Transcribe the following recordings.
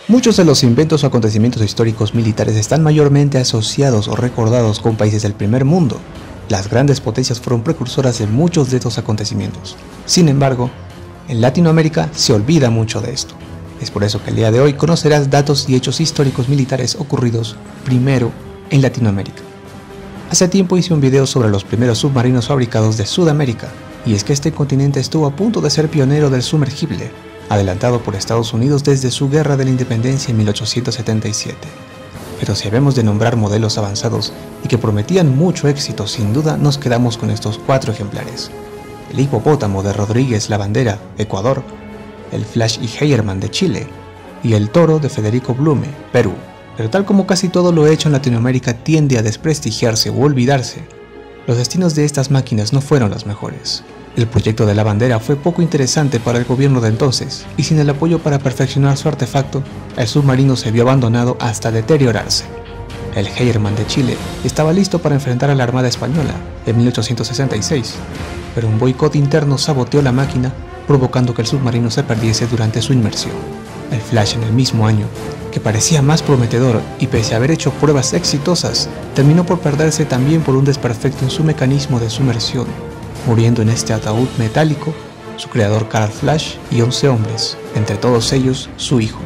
Muchos de los inventos o acontecimientos históricos militares están mayormente asociados o recordados con países del primer mundo. Las grandes potencias fueron precursoras de muchos de estos acontecimientos. Sin embargo, en Latinoamérica se olvida mucho de esto. Es por eso que el día de hoy conocerás datos y hechos históricos militares ocurridos primero en Latinoamérica. Hace tiempo hice un video sobre los primeros submarinos fabricados de Sudamérica, y es que este continente estuvo a punto de ser pionero del sumergible, adelantado por Estados Unidos desde su Guerra de la Independencia en 1877. Pero si habemos de nombrar modelos avanzados y que prometían mucho éxito, sin duda nos quedamos con estos 4 ejemplares. El Hipopótamo de Rodríguez Lavandera, Ecuador, el Flash y Heyermann de Chile, y el Toro de Federico Blume, Perú. Pero tal como casi todo lo hecho en Latinoamérica tiende a desprestigiarse o olvidarse, los destinos de estas máquinas no fueron los mejores. El proyecto de Lavandera fue poco interesante para el gobierno de entonces, y sin el apoyo para perfeccionar su artefacto, el submarino se vio abandonado hasta deteriorarse. El Heyermann de Chile estaba listo para enfrentar a la Armada Española en 1866, pero un boicot interno saboteó la máquina, provocando que el submarino se perdiese durante su inmersión. El Flash, en el mismo año, que parecía más prometedor y pese a haber hecho pruebas exitosas, terminó por perderse también por un desperfecto en su mecanismo de sumersión, muriendo en este ataúd metálico su creador Carl Flash y 11 hombres, entre todos ellos su hijo.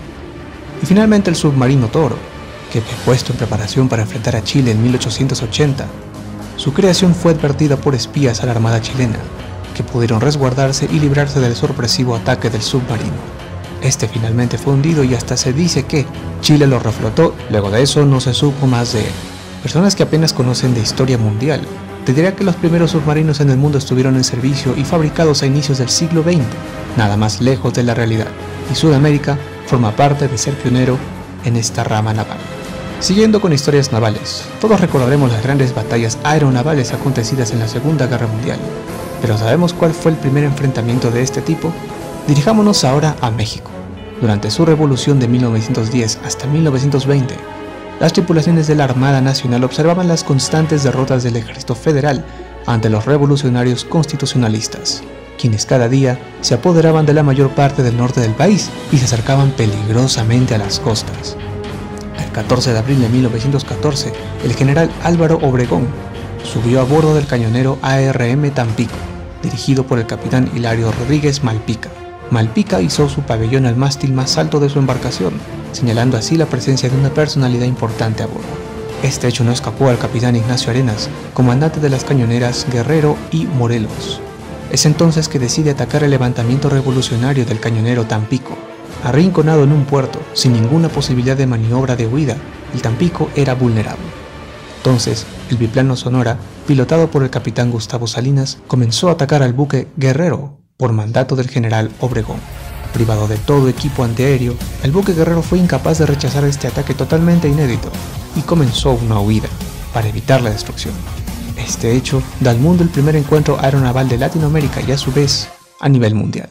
Y finalmente el submarino Toro, que fue puesto en preparación para enfrentar a Chile en 1880, su creación fue advertida por espías a la Armada chilena, que pudieron resguardarse y librarse del sorpresivo ataque del submarino. Este finalmente fue hundido y hasta se dice que Chile lo reflotó. Luego de eso no se supo más de él. Personas que apenas conocen de historia mundial te dirá que los primeros submarinos en el mundo estuvieron en servicio y fabricados a inicios del siglo XX, nada más lejos de la realidad, y Sudamérica forma parte de ser pionero en esta rama naval. Siguiendo con historias navales, todos recordaremos las grandes batallas aeronavales acontecidas en la Segunda Guerra Mundial, pero ¿sabemos cuál fue el primer enfrentamiento de este tipo? Dirijámonos ahora a México. Durante su revolución de 1910 hasta 1920, las tripulaciones de la Armada Nacional observaban las constantes derrotas del Ejército Federal ante los revolucionarios constitucionalistas, quienes cada día se apoderaban de la mayor parte del norte del país y se acercaban peligrosamente a las costas. El 14 de abril de 1914, el general Álvaro Obregón subió a bordo del cañonero ARM Tampico, dirigido por el capitán Hilario Rodríguez Malpica. Malpica izó su pabellón al mástil más alto de su embarcación, señalando así la presencia de una personalidad importante a bordo. Este hecho no escapó al capitán Ignacio Arenas, comandante de las cañoneras Guerrero y Morelos. Es entonces que decide atacar el levantamiento revolucionario del cañonero Tampico. Arrinconado en un puerto, sin ninguna posibilidad de maniobra de huida, el Tampico era vulnerable. Entonces, el biplano Sonora, pilotado por el capitán Gustavo Salinas, comenzó a atacar al buque Guerrero, por mandato del general Obregón. Privado de todo equipo antiaéreo, el buque Guerrero fue incapaz de rechazar este ataque totalmente inédito y comenzó una huida para evitar la destrucción. Este hecho da al mundo el primer encuentro aeronaval de Latinoamérica y a su vez a nivel mundial.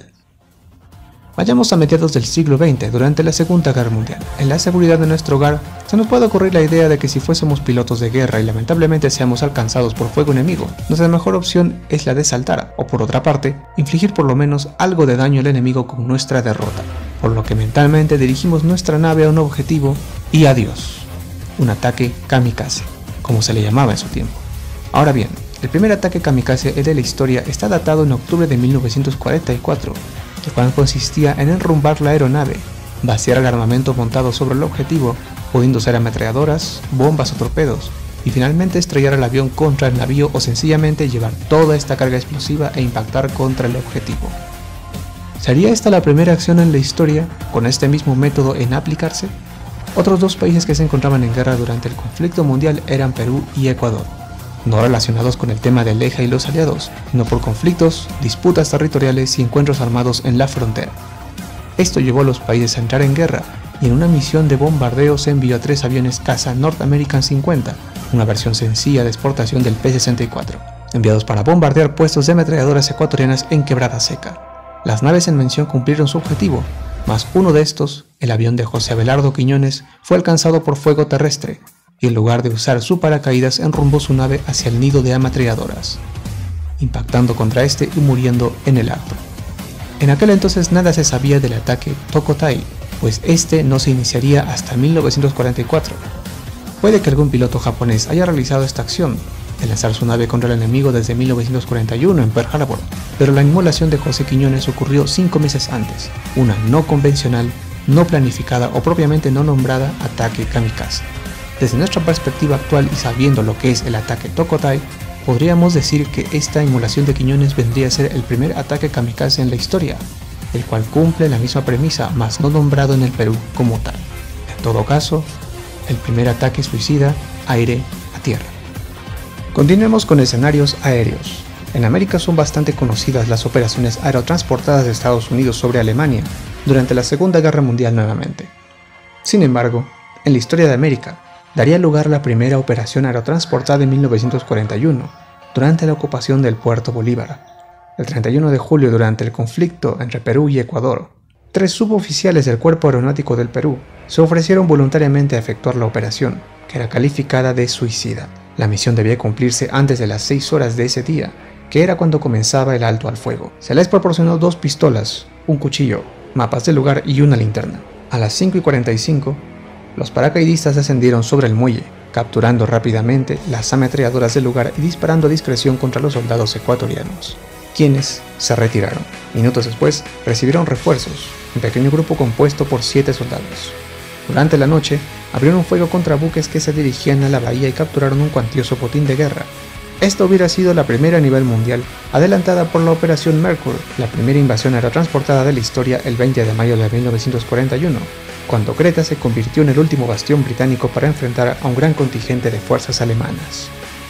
Vayamos a mediados del siglo XX, durante la Segunda Guerra Mundial. En la seguridad de nuestro hogar, se nos puede ocurrir la idea de que si fuésemos pilotos de guerra y lamentablemente seamos alcanzados por fuego enemigo, nuestra mejor opción es la de saltar, o por otra parte, infligir por lo menos algo de daño al enemigo con nuestra derrota, por lo que mentalmente dirigimos nuestra nave a un objetivo y adiós. Un ataque kamikaze, como se le llamaba en su tiempo. Ahora bien, el primer ataque kamikaze de la historia está datado en octubre de 1944, el cual consistía en enrumbar la aeronave, vaciar el armamento montado sobre el objetivo, pudiendo ser ametralladoras, bombas o torpedos, y finalmente estrellar el avión contra el navío o sencillamente llevar toda esta carga explosiva e impactar contra el objetivo. ¿Sería esta la primera acción en la historia con este mismo método en aplicarse? Otros dos países que se encontraban en guerra durante el conflicto mundial eran Perú y Ecuador, no relacionados con el tema del eje y los aliados, sino por conflictos, disputas territoriales y encuentros armados en la frontera. Esto llevó a los países a entrar en guerra y en una misión de bombardeo se envió a 3 aviones caza North American 50, una versión sencilla de exportación del P-64, enviados para bombardear puestos de ametralladoras ecuatorianas en Quebrada Seca. Las naves en mención cumplieron su objetivo, mas uno de estos, el avión de José Abelardo Quiñones, fue alcanzado por fuego terrestre, y en lugar de usar su paracaídas enrumbó su nave hacia el nido de ametralladoras, impactando contra este y muriendo en el acto. En aquel entonces nada se sabía del ataque Tocotay, pues este no se iniciaría hasta 1944. Puede que algún piloto japonés haya realizado esta acción, de lanzar su nave contra el enemigo desde 1941 en Pearl Harbor, pero la inmolación de José Quiñones ocurrió 5 meses antes, una no convencional, no planificada o propiamente no nombrada ataque kamikaze. Desde nuestra perspectiva actual y sabiendo lo que es el ataque Tokotay, podríamos decir que esta inmolación de Quiñones vendría a ser el primer ataque kamikaze en la historia, el cual cumple la misma premisa, mas no nombrado en el Perú como tal. En todo caso, el primer ataque suicida aire a tierra. Continuemos con escenarios aéreos. En América son bastante conocidas las operaciones aerotransportadas de Estados Unidos sobre Alemania durante la Segunda Guerra Mundial nuevamente. Sin embargo, en la historia de América, daría lugar la primera operación aerotransportada en 1941, durante la ocupación del Puerto Bolívar. El 31 de julio, durante el conflicto entre Perú y Ecuador, 3 suboficiales del Cuerpo Aeronáutico del Perú se ofrecieron voluntariamente a efectuar la operación, que era calificada de suicida. La misión debía cumplirse antes de las 6 horas de ese día, que era cuando comenzaba el alto al fuego. Se les proporcionó 2 pistolas, un cuchillo, mapas del lugar y una linterna. A las 5:45, los paracaidistas descendieron sobre el muelle, capturando rápidamente las ametralladoras del lugar y disparando a discreción contra los soldados ecuatorianos, quienes se retiraron. Minutos después, recibieron refuerzos, un pequeño grupo compuesto por 7 soldados. Durante la noche, abrieron fuego contra buques que se dirigían a la bahía y capturaron un cuantioso botín de guerra. Esta hubiera sido la primera a nivel mundial, adelantada por la Operación Mercury, la primera invasión aerotransportada de la historia el 20 de mayo de 1941, cuando Creta se convirtió en el último bastión británico para enfrentar a un gran contingente de fuerzas alemanas.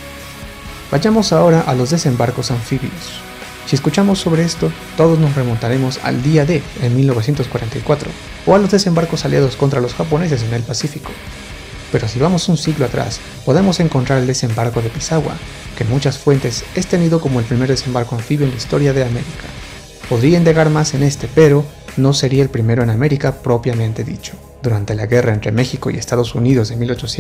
Vayamos ahora a los desembarcos anfibios. Si escuchamos sobre esto, todos nos remontaremos al día D en 1944, o a los desembarcos aliados contra los japoneses en el Pacífico. Pero si vamos un siglo atrás, podemos encontrar el desembarco de Pisagua, que en muchas fuentes es tenido como el primer desembarco anfibio en la historia de América. Podría indagar más en este, pero no sería el primero en América propiamente dicho. Durante la guerra entre México y Estados Unidos de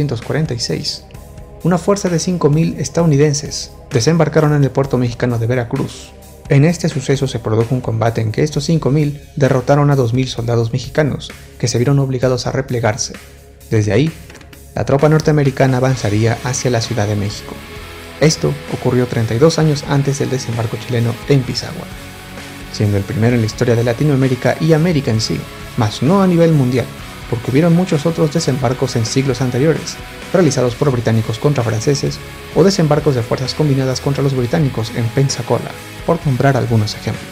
1846, una fuerza de 5.000 estadounidenses desembarcaron en el puerto mexicano de Veracruz. En este suceso se produjo un combate en que estos 5.000 derrotaron a 2.000 soldados mexicanos, que se vieron obligados a replegarse. Desde ahí, la tropa norteamericana avanzaría hacia la Ciudad de México. Esto ocurrió 32 años antes del desembarco chileno en Pisagua, siendo el primero en la historia de Latinoamérica y América en sí, mas no a nivel mundial, porque hubieron muchos otros desembarcos en siglos anteriores, realizados por británicos contra franceses, o desembarcos de fuerzas combinadas contra los británicos en Pensacola, por nombrar algunos ejemplos.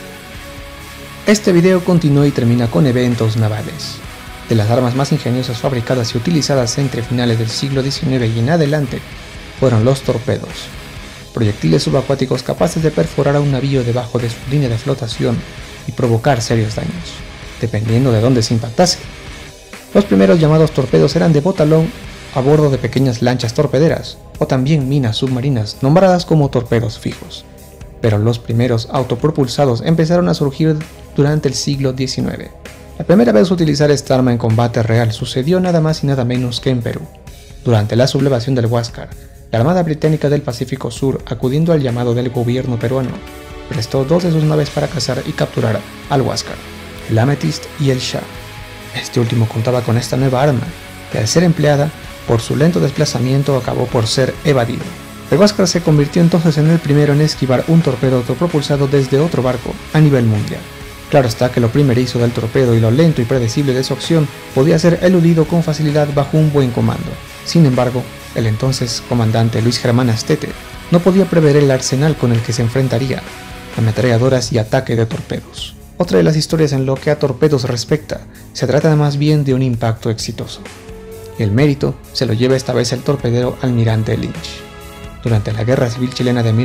Este video continúa y termina con eventos navales. De las armas más ingeniosas fabricadas y utilizadas entre finales del siglo XIX y en adelante, fueron los torpedos, proyectiles subacuáticos capaces de perforar a un navío debajo de su línea de flotación y provocar serios daños, dependiendo de dónde se impactase. Los primeros llamados torpedos eran de botalón a bordo de pequeñas lanchas torpederas, o también minas submarinas nombradas como torpedos fijos. Pero los primeros autopropulsados empezaron a surgir durante el siglo XIX. La primera vez utilizar esta arma en combate real sucedió nada más y nada menos que en Perú. Durante la sublevación del Huáscar, la Armada Británica del Pacífico Sur, acudiendo al llamado del gobierno peruano, prestó 2 de sus naves para cazar y capturar al Huáscar, el Amethyst y el Shah. Este último contaba con esta nueva arma, que al ser empleada, por su lento desplazamiento acabó por ser evadido. El Huáscar se convirtió entonces en el primero en esquivar un torpedo autopropulsado desde otro barco a nivel mundial. Claro está que lo primerizo del torpedo y lo lento y predecible de su acción podía ser eludido con facilidad bajo un buen comando. Sin embargo, el entonces comandante Luis Germán Astete no podía prever el arsenal con el que se enfrentaría, ametralladoras y ataque de torpedos. Otra de las historias en lo que a torpedos respecta, se trata más bien de un impacto exitoso. El mérito se lo lleva esta vez el torpedero Almirante Lynch. Durante la Guerra Civil Chilena de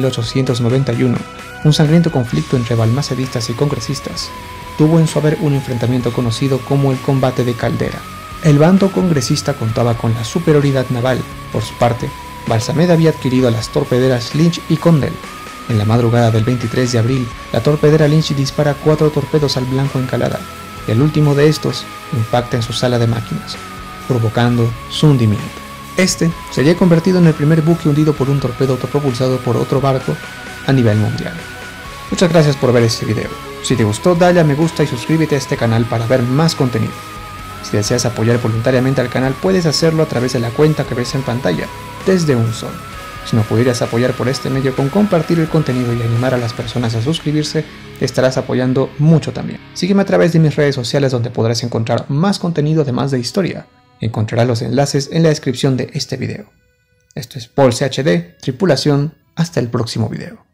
1891, un sangriento conflicto entre balmacedistas y congresistas tuvo en su haber un enfrentamiento conocido como el Combate de Caldera. El bando congresista contaba con la superioridad naval. Por su parte, Balsameda había adquirido las torpederas Lynch y Condell. En la madrugada del 23 de abril, la torpedera Lynch dispara 4 torpedos al blanco en calada, y el último de estos impacta en su sala de máquinas, provocando su hundimiento. Este sería convertido en el primer buque hundido por un torpedo autopropulsado por otro barco a nivel mundial. Muchas gracias por ver este video. Si te gustó, dale a me gusta y suscríbete a este canal para ver más contenido. Si deseas apoyar voluntariamente al canal, puedes hacerlo a través de la cuenta que ves en pantalla, desde un sol. Si no pudieras apoyar por este medio con compartir el contenido y animar a las personas a suscribirse, te estarás apoyando mucho también. Sígueme a través de mis redes sociales donde podrás encontrar más contenido además de historia. Encontrarás los enlaces en la descripción de este video. Esto es Paul CHD, tripulación, hasta el próximo video.